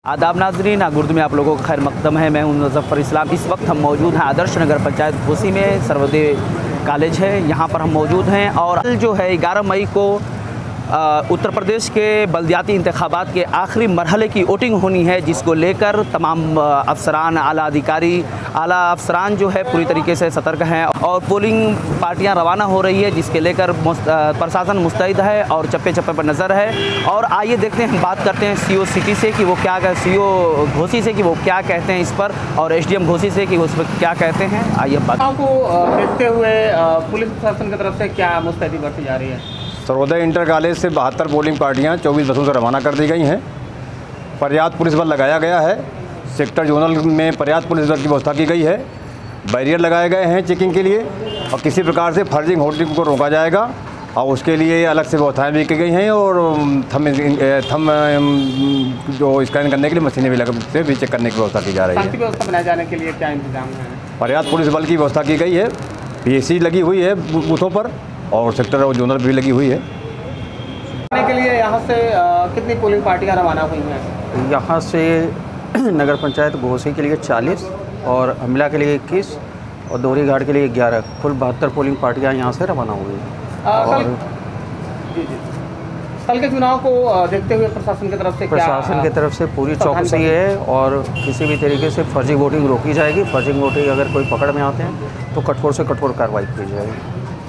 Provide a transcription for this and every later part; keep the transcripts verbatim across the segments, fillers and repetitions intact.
आदाब नाजरीन, उर्दू में आप लोगों का खैर मकदम है। मैं हूं मुज़फ़्फ़र इस्लाम। इस वक्त हम मौजूद हैं आदर्श नगर पंचायत घोसी में। सर्वोदय कॉलेज है, यहाँ पर हम मौजूद हैं। और जो है ग्यारह मई को उत्तर प्रदेश के बल्दियाती इंतखाबात के आखिरी मरहले की वोटिंग होनी है, जिसको लेकर तमाम अफसरान, आला अधिकारी, आला अफसरान जो है पूरी तरीके से सतर्क हैं और पोलिंग पार्टियां रवाना हो रही है, जिसके लेकर प्रशासन मुस्तैद है और चप्पे चप्पे पर नज़र है। और आइए देखते हैं, हम बात करते हैं सीओ सिटी से कि वो क्या सीओ घोसी से कि वो क्या कहते हैं इस पर, और एसडीएम घोसी से कि उस पर क्या कहते हैं। आइए बात को देखते हुए पुलिस प्रशासन की तरफ से क्या मुस्तैदी बरती जा रही है। सर्वोदय इंटर कॉलेज से बहत्तर पोलिंग पार्टियां चौबीस बसों से रवाना कर दी गई हैं। पर्याप्त पुलिस बल लगाया गया है। सेक्टर जोनल में पर्याप्त पुलिस बल की व्यवस्था की गई है। बैरियर लगाए गए हैं चेकिंग के लिए, और किसी प्रकार से फर्जिंग होल्डिंग को रोका जाएगा, और उसके लिए अलग से व्यवस्थाएं भी की गई हैं। और थम थम जो स्कैन करने के लिए मशीनें भी लगा से भी चेक करने की व्यवस्था की जा रही है। व्यवस्था बनाए जाने के लिए क्या इंतजाम है। पर्याप्त पुलिस बल की व्यवस्था की गई है। पीएसी लगी हुई है बूथों पर, और सेक्टर और जोनल भी लगी हुई है। के लिए यहाँ से कितनी पोलिंग पार्टियाँ रवाना हुई हैं। यहाँ से नगर पंचायत घोसी के लिए चालीस, और अमला के लिए इक्कीस, और दोहरी घाट के लिए ग्यारह, कुल बहत्तर पोलिंग पार्टियाँ यहाँ से रवाना हुई हैं। और जी जी कल के चुनाव को देखते हुए प्रशासन की तरफ से प्रशासन की तरफ से पूरी चौकसी है, और किसी भी तरीके से फर्जी वोटिंग रोकी जाएगी। फर्जी वोटिंग अगर कोई पकड़ में आते हैं तो कठोर से कठोर कार्रवाई की जाएगी।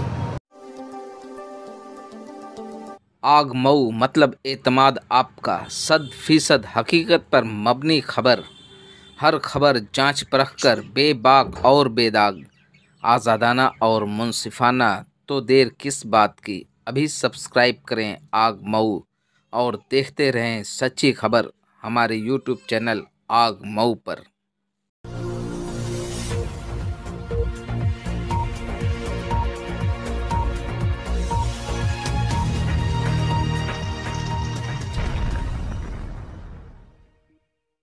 आग मऊ मतलब एतमाद आपका, सद फीसद हकीकत पर मबनी खबर। हर खबर जांच परख कर बेबाक और बेदाग, आज़ादाना और मुनसिफाना, तो देर किस बात की। अभी सब्सक्राइब करें आग मऊ और देखते रहें सच्ची खबर हमारे यूट्यूब चैनल आग मऊ पर।